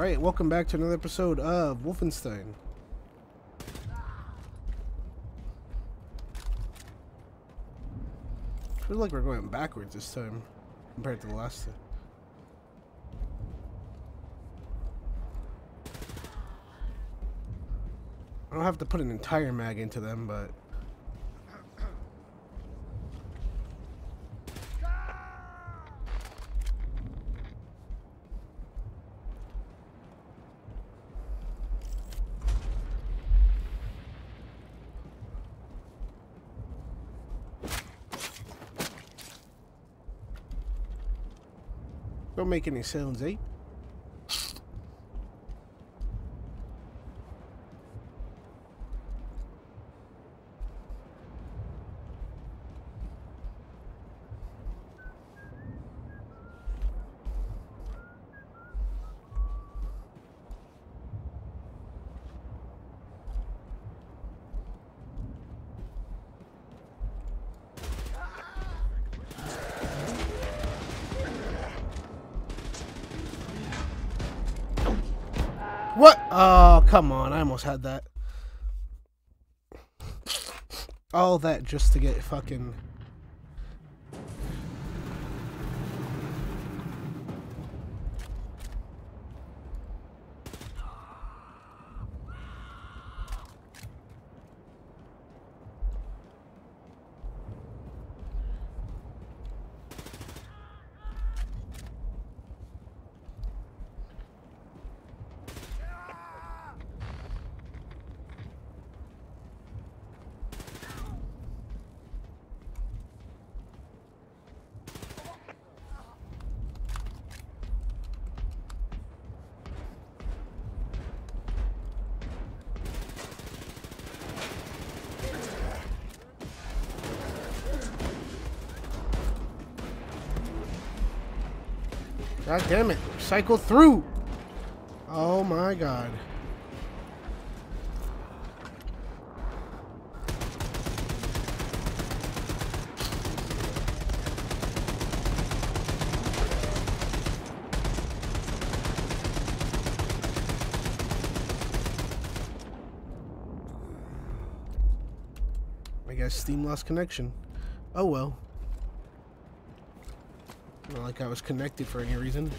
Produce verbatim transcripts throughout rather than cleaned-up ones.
Alright, welcome back to another episode of Wolfenstein. I feel like we're going backwards this time compared to the last time. I don't have to put an entire mag into them, but don't make any sounds, eh? What? Oh, come on. I almost had that. All that just to get fucking... God damn it. Cycle through. Oh my god. I guess Steam lost connection. Oh well. Not like I was connected for any reason.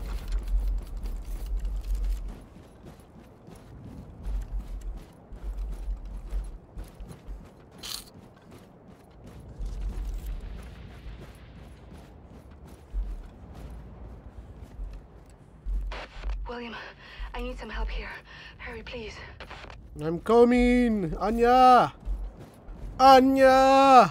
William, I need some help here. Hurry, please. I'm coming! Anya! Anya!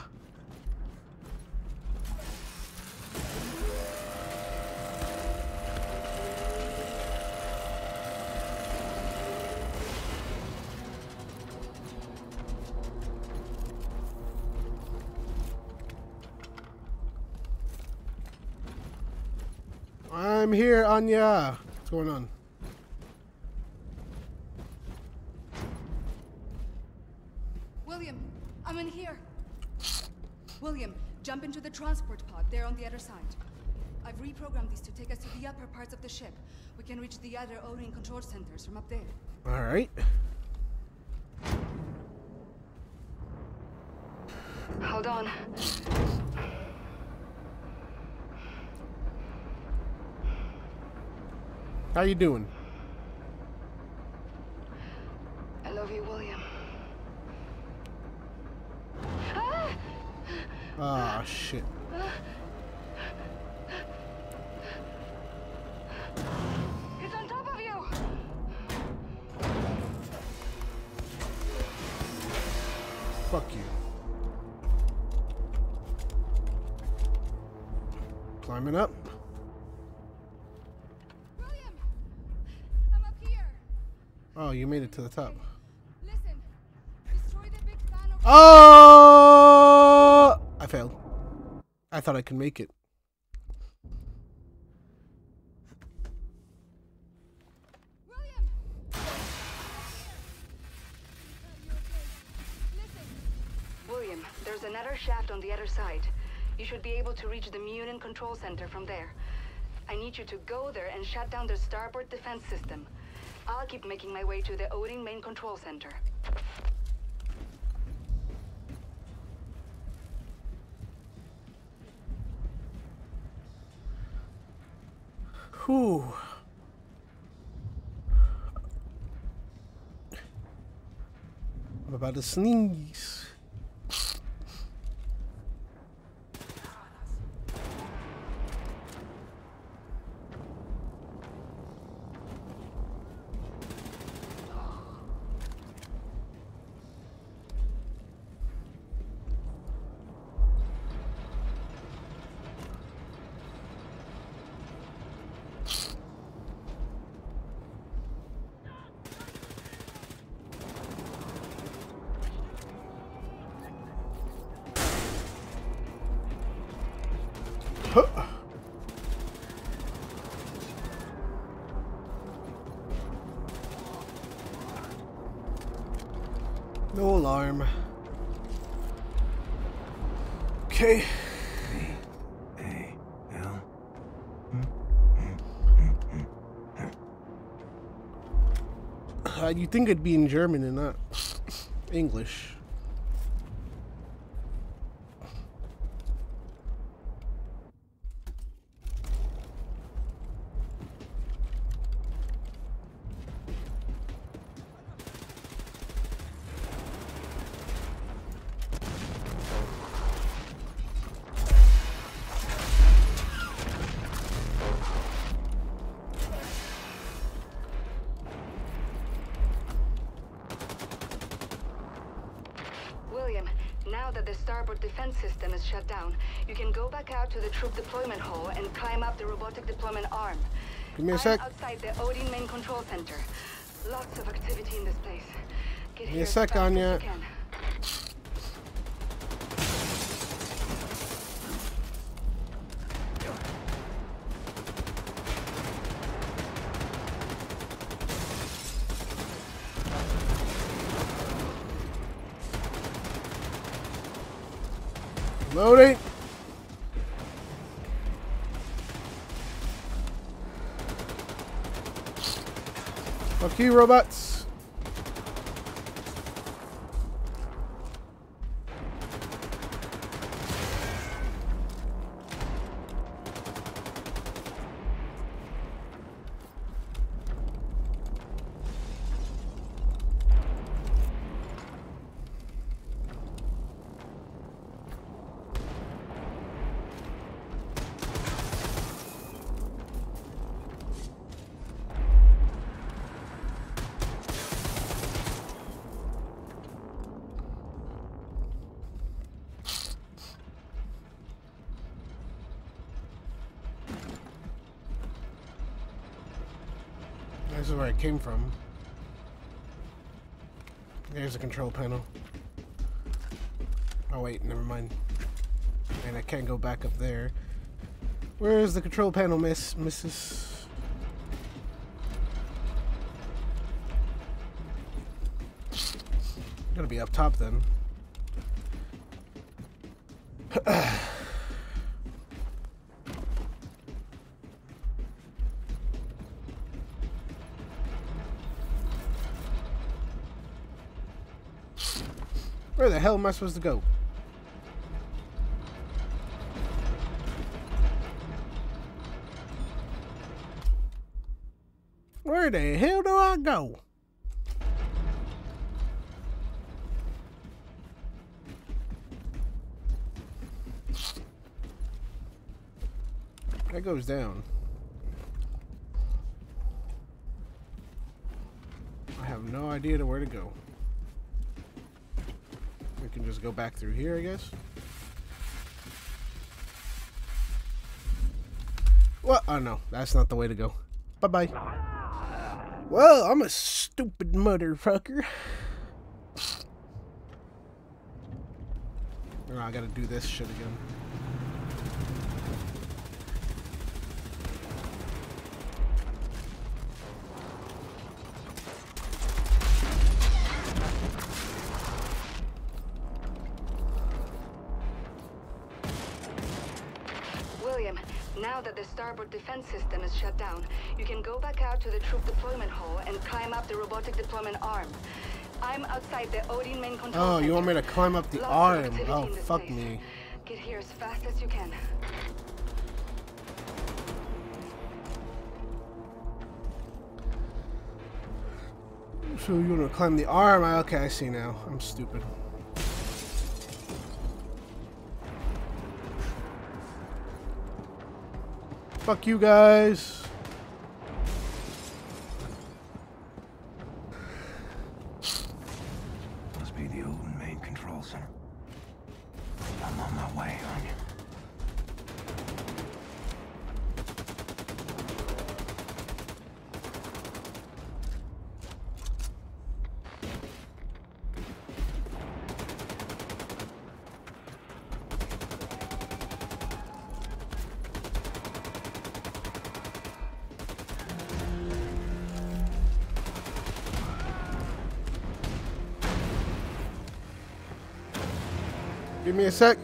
I'm here, Anya. What's going on? William, I'm in here. William, jump into the transport pod. They're on the other side. I've reprogrammed these to take us to the upper parts of the ship. We can reach the other O-ring control centers from up there. All right. Hold on. How you doing? I love you, William. Ah! Ah, shit. It's on top of you. Fuck you. Climbing up. Oh, you made it to the top. Listen, destroy the big fan of Oh! I failed. I thought I could make it. William! Listen. William, there's another shaft on the other side. You should be able to reach the Munin control center from there. I need you to go there and shut down the starboard defense system. I'll keep making my way to the Odin main control center. Whew. I'm about to sneeze. No alarm. Okay. A L. Uh, you'd think it'd be in German and not English. William, now that the starboard defense system is shut down, you can go back out to the troop deployment hall and climb up the robotic deployment arm. Give me a I'm sec. outside the Odin main control center. Lots of activity in this place. Get Give me here a as sec, fast as Anya. you can. Loading. Fuck you, robots. This is where I came from. There's a control panel. Oh wait, never mind. And I can't go back up there. Where is the control panel, miss, missus? Gotta be up top then. Where the hell am I supposed to go? Where the hell do I go? That goes down. I have no idea to where to go. We can just go back through here, I guess. Well, oh no, that's not the way to go. Bye-bye. Well, I'm a stupid motherfucker. Oh, I gotta do this shit again. Now that the starboard defense system is shut down, you can go back out to the troop deployment hall and climb up the robotic deployment arm. I'm outside the Odin main control Oh, you want me center. to climb up the Lots of arm? activity Oh, in this fuck place. me. Get here as fast as you can. So you want to climb the arm? Okay, I see now. I'm stupid. Fuck you guys. Must be the old main control center. I'm on my way, Anya. Give me a sec.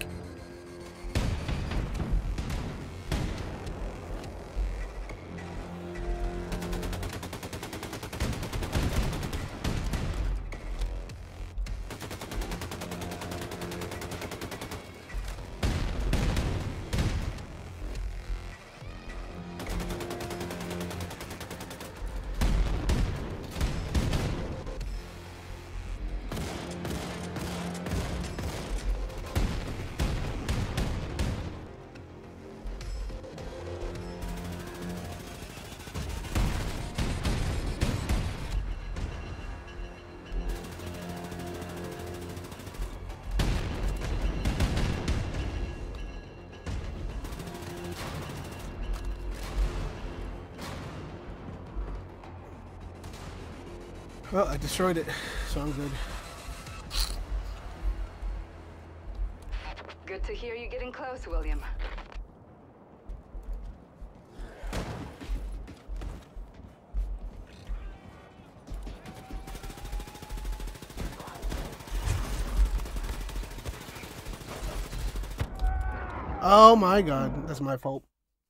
Well, I destroyed it, so I'm good. Good to hear you getting close, William. Oh my god, that's my fault.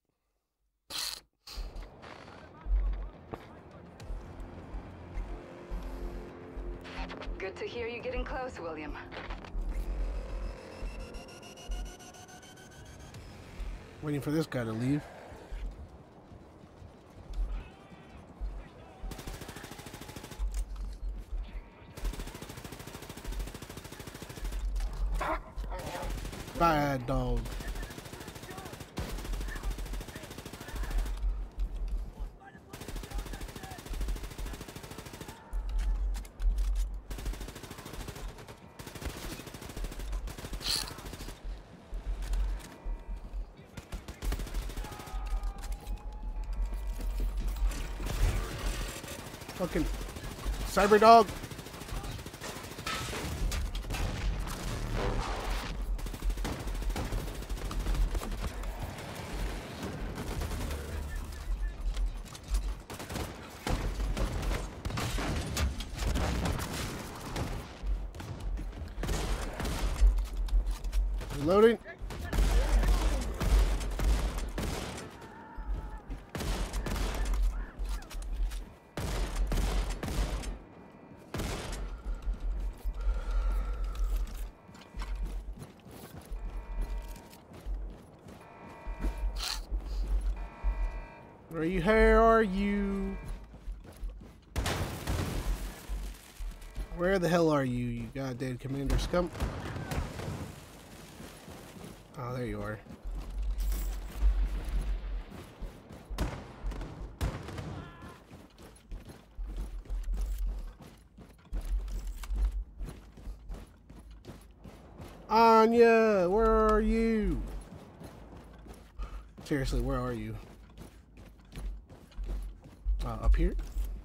Good to hear you getting close, William. Waiting for this guy to leave. Bad dog. Fucking cyber dog. Reloading. Where you? Where are you? Where the hell are you, you goddamn commander scum? Oh, there you are. Anya, where are you? Seriously, where are you? Uh, up here?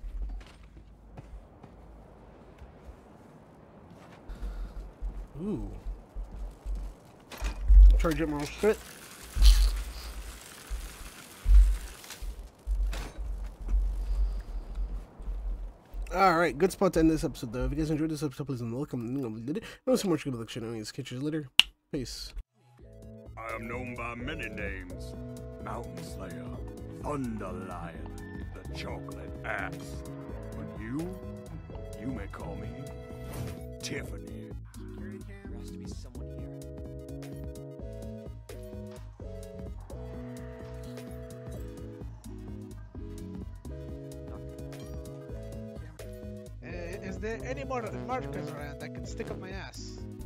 Ooh. Charge up my shit. Alright, good spot to end this episode though. If you guys enjoyed this episode, please welcome. No so much good luck. Catch you later. Peace. I am known by many names. Mountain Slayer, Thunder Lion, the chocolate ass. But you, you may call me Tiffany. Security cam? There has to be someone here. Uh, is there any more markers around I can stick up my ass?